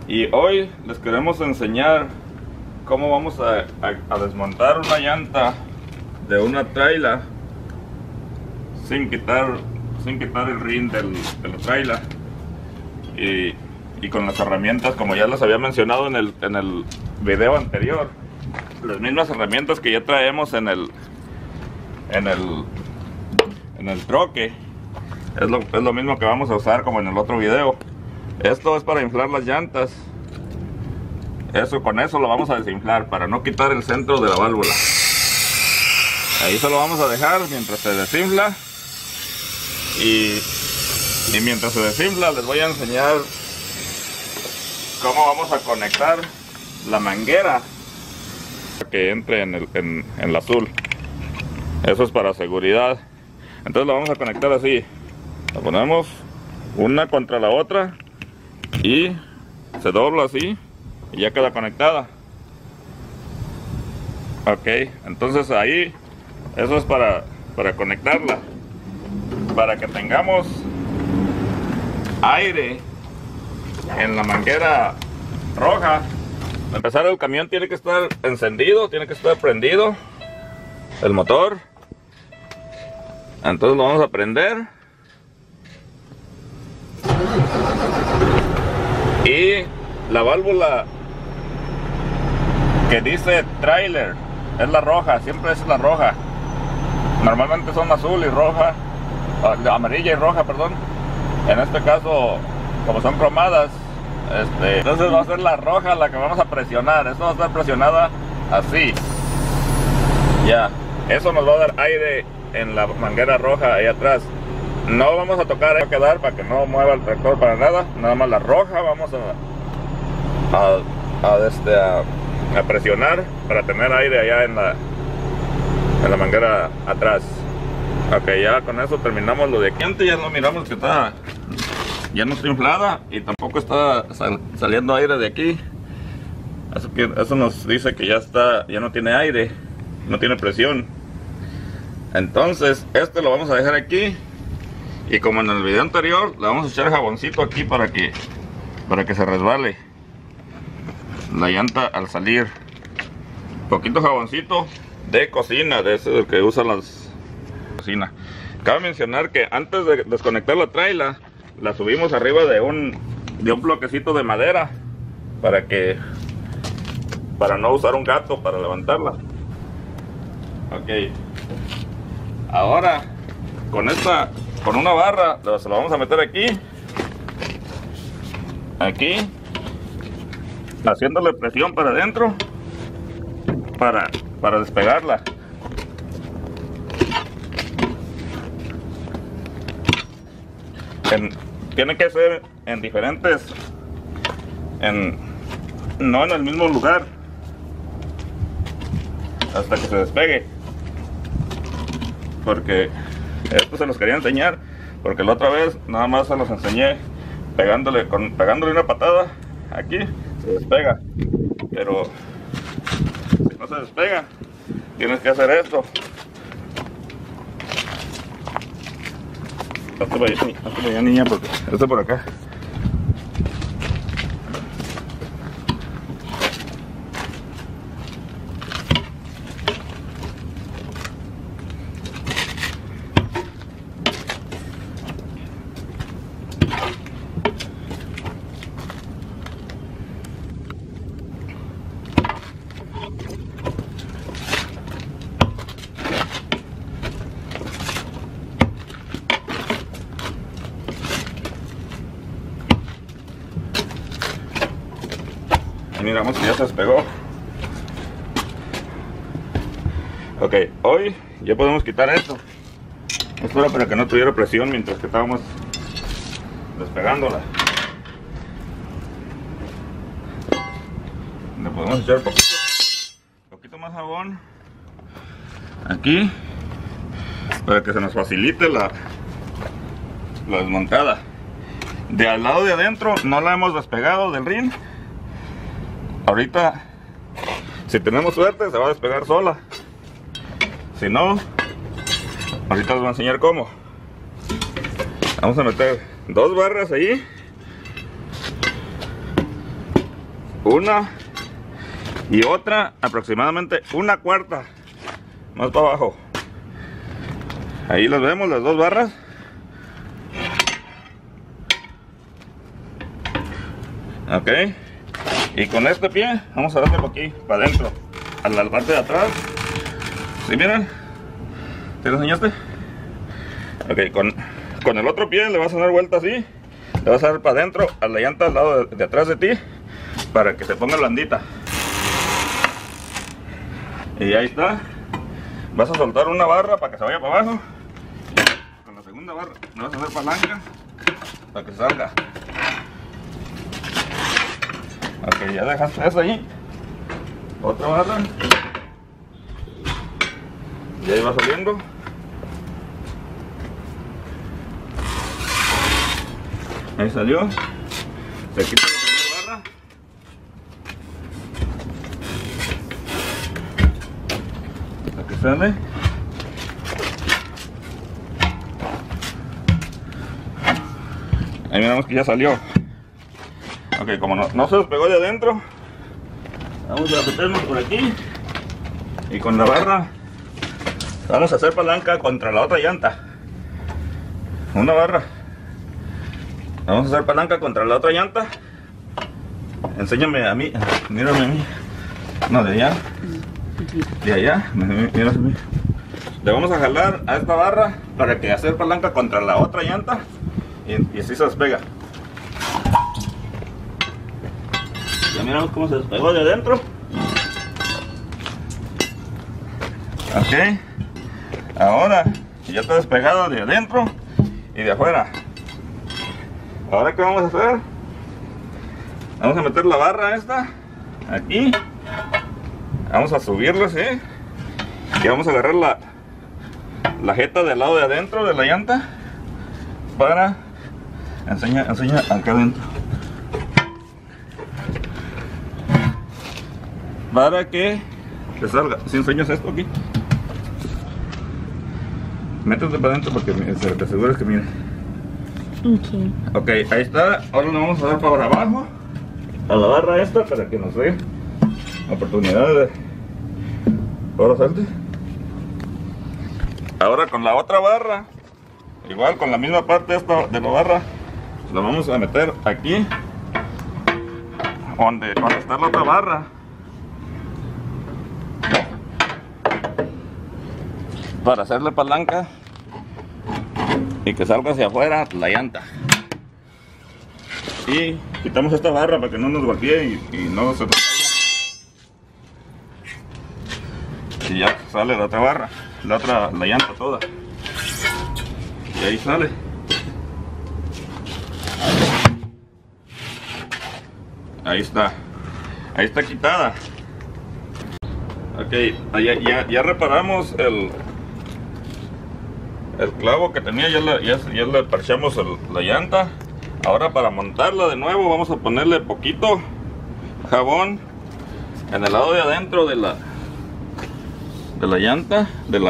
Y hoy les queremos enseñar cómo vamos a desmontar una llanta de una trailer sin quitar el rin de la trailer y con las herramientas, como ya les había mencionado en el video anterior, las mismas herramientas que ya traemos en el troque. Es lo mismo que vamos a usar como en el otro video. Esto es para inflar las llantas. Con eso lo vamos a desinflar para no quitar el centro de la válvula. Ahí se lo vamos a dejar mientras se desinfla. Y mientras se desinfla les voy a enseñar cómo vamos a conectar la manguera que entre en el azul. Eso es para seguridad. Entonces lo vamos a conectar así. La ponemos una contra la otra y se dobla así y ya queda conectada. Ok, entonces ahí eso es para conectarla, para que tengamos aire en la manguera roja. Para empezar, el camión tiene que estar encendido, tiene que estar prendido el motor. Entonces lo vamos a prender y la válvula que dice trailer es la roja, siempre es la roja. Normalmente son azul y roja, amarilla y roja, perdón. En este caso, como son cromadas, entonces va a ser la roja la que vamos a presionar. Esto va a estar presionada así. Ya, eso nos va a dar aire en la manguera roja ahí atrás. No vamos a tocar, va a quedar para que no mueva el tractor para nada. Nada más la roja vamos a presionar para tener aire allá en la manguera atrás. Ok, ya con eso terminamos lo de aquí. Antes ya no miramos que ya no está inflada y tampoco está saliendo aire de aquí. Eso nos dice que ya no tiene aire, no tiene presión. Entonces lo vamos a dejar aquí. Y como en el video anterior, le vamos a echar jaboncito aquí para que se resbale la llanta al salir. Poquito jaboncito de cocina, de ese que usan las cocinas. Cabe mencionar que antes de desconectar la trailer, la subimos arriba de un bloquecito de madera para no usar un gato para levantarla. Ok. Ahora con una barra se lo vamos a meter aquí, haciéndole presión para adentro para despegarla. Tiene que ser en diferentes, no en el mismo lugar, hasta que se despegue. Porque esto se los quería enseñar, porque la otra vez nada más se los enseñé pegándole una patada aquí, se despega. Pero si no se despega, tienes que hacer esto. Hazte para allá, niña, porque esto por acá. Miramos que ya se despegó. Ok, hoy ya podemos quitar esto. Esto era para que no tuviera presión mientras que estábamos despegándola. Le podemos echar poquito más jabón aquí para que se nos facilite la desmontada. De al lado de adentro no la hemos despegado del rin. Ahorita, si tenemos suerte, se va a despegar sola. Si no, ahorita les voy a enseñar cómo. Vamos a meter 2 barras ahí una y otra aproximadamente una cuarta más para abajo. Ahí las vemos, las dos barras. Ok, y con este pie vamos a darle por aquí para adentro, a la parte de atrás. ¿Sí miran? ¿Te lo enseñaste? Ok, con el otro pie le vas a dar vuelta así, le vas a dar para adentro a la llanta al lado de atrás de ti para que se ponga blandita. Y ahí está. Vas a soltar una barra para que se vaya para abajo. Con la segunda barra le vas a hacer palanca para que salga. Ok, ya dejaste eso ahí. Otra barra. Y ahí va saliendo. Ahí salió. Se quita la primera barra. Aquí sale. Ahí miramos que ya salió. Ok, como no se despegó de adentro, vamos a meternos por aquí y con la barra vamos a hacer palanca contra la otra llanta. Una barra. Vamos a hacer palanca contra la otra llanta. Enséñame a mí, mírame a mí. No, de allá. De allá, mírame a mí. Le vamos a jalar a esta barra para que hacer palanca contra la otra llanta y así se despega. Ya miramos cómo se despegó de adentro. Ok. Ahora ya está despegado de adentro y de afuera. Ahora ¿qué vamos a hacer? Vamos a meter la barra esta aquí. Vamos a subirla así. Y vamos a agarrar la jeta del lado de adentro de la llanta para enseña acá adentro. Para que te salga. Si enseñas esto aquí, métete para adentro porque te aseguras que mire. Ok, ahí está. Ahora le vamos a dar para abajo a la barra esta para que nos dé oportunidad de ahora salte. Ahora con la otra barra, igual con la misma parte esta de la barra, la vamos a meter aquí donde está la otra barra para hacerle palanca y que salga hacia afuera la llanta. Y quitamos esta barra para que no nos golpee y no se nos caiga. Y ya sale la otra barra, la llanta toda. Y ahí sale. Ahí está. Ahí está quitada. Ok, ya reparamos el clavo que tenía, ya le parchamos la llanta. Ahora para montarla de nuevo vamos a ponerle poquito jabón en el lado de adentro de la llanta,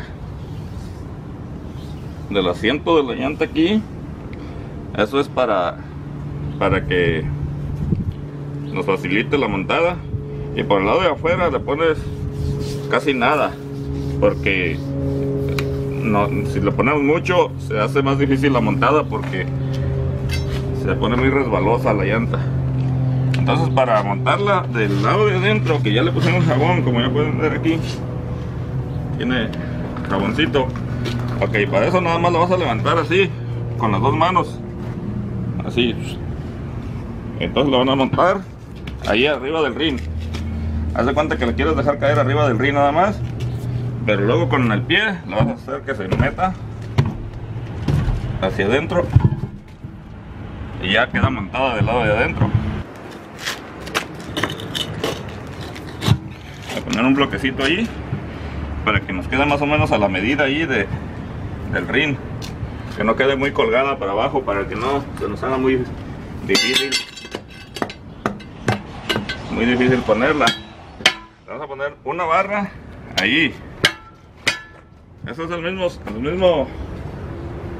del asiento de la llanta aquí. Eso es para que nos facilite la montada. Y por el lado de afuera le pones casi nada, porque si le ponemos mucho se hace más difícil la montada porque se pone muy resbalosa la llanta. Entonces para montarla del lado de adentro, que ya le pusimos jabón, como ya pueden ver aquí, tiene jaboncito. Ok, para eso nada más lo vas a levantar así, con las dos manos, así. Entonces lo van a montar ahí arriba del rin. Haz de cuenta que le quieres dejar caer arriba del rin nada más, pero luego con el pie lo vas a hacer que se meta hacia adentro y ya queda montada del lado de adentro. Voy a poner un bloquecito ahí para que nos quede más o menos a la medida ahí del rin, que no quede muy colgada para abajo, para que no se nos haga muy difícil ponerla. Vamos a poner una barra ahí. Eso es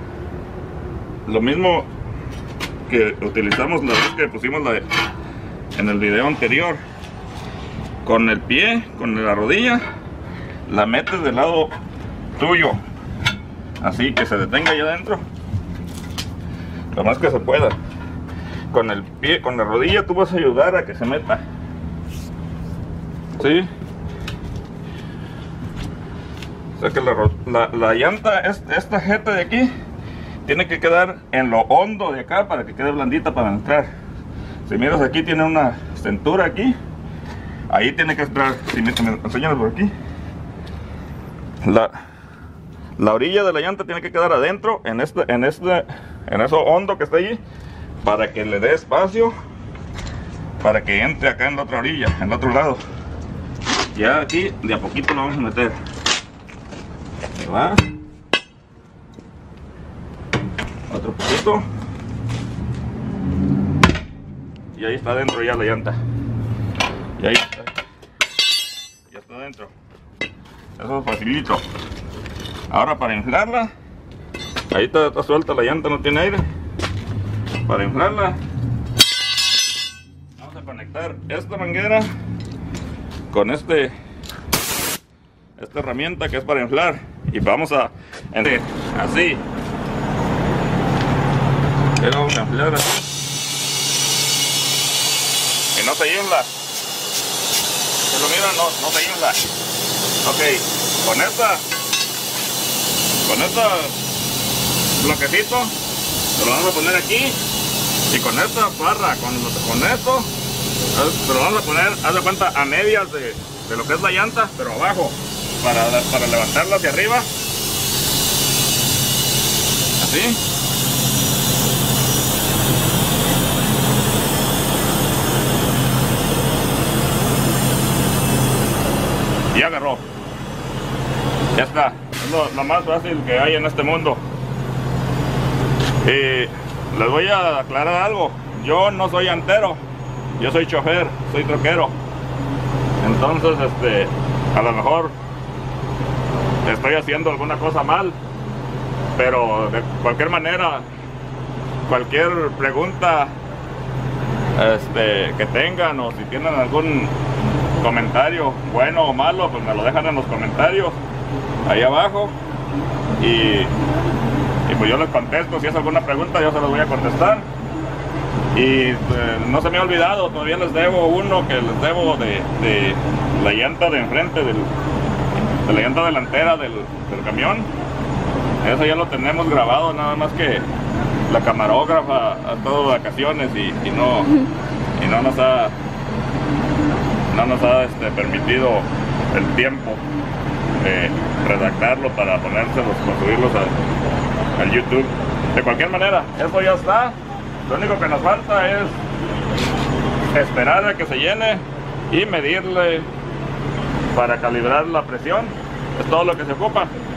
lo mismo que utilizamos la vez que pusimos en el video anterior. Con el pie, con la rodilla, la metes del lado tuyo, así que se detenga ahí adentro lo más que se pueda. Con el pie, con la rodilla tú vas a ayudar a que se meta, ¿sí? O sea que la llanta, esta jeta de aquí tiene que quedar en lo hondo de acá para que quede blandita para entrar. Si miras aquí tiene una cintura aquí, ahí tiene que entrar. Si me enseñas por aquí, la orilla de la llanta tiene que quedar adentro en eso hondo que está allí, para que le dé espacio para que entre acá en la otra orilla, en el otro lado. Ya aquí de a poquito lo vamos a meter. Ahí va. Otro poquito. Y ahí está adentro ya la llanta. Y ahí está. Ya está adentro. Eso es facilito. Ahora para inflarla, ahí está suelta la llanta, no tiene aire. Para inflarla, vamos a conectar esta manguera con esta herramienta que es para inflar. Y vamos a así. Pero vamos a inflar así. Que no se infla. Si lo miran, no se infla. Ok, con este bloquecito lo vamos a poner aquí, y con esta barra, con esto lo vamos a poner, haz de cuenta, a medias de lo que es la llanta, pero abajo, para levantarla hacia arriba, así. Y agarró. Ya está. Es lo más fácil que hay en este mundo. Y les voy a aclarar algo. Yo no soy llantero, yo soy chofer, soy troquero. Entonces, a lo mejor estoy haciendo alguna cosa mal, pero de cualquier manera, cualquier pregunta que tengan, o si tienen algún comentario bueno o malo, pues me lo dejan en los comentarios ahí abajo, y pues yo les contesto. Si es alguna pregunta, yo se los voy a contestar. Y no se me ha olvidado, todavía les debo uno que les debo de la llanta de enfrente, de la llanta delantera del camión. Eso ya lo tenemos grabado, nada más que la camarógrafa ha estado de vacaciones y no nos ha permitido el tiempo de redactarlo para ponérselos, para subirlos al YouTube. De cualquier manera, eso ya está. Lo único que nos falta es esperar a que se llene y medirle para calibrar la presión. Es todo lo que se ocupa.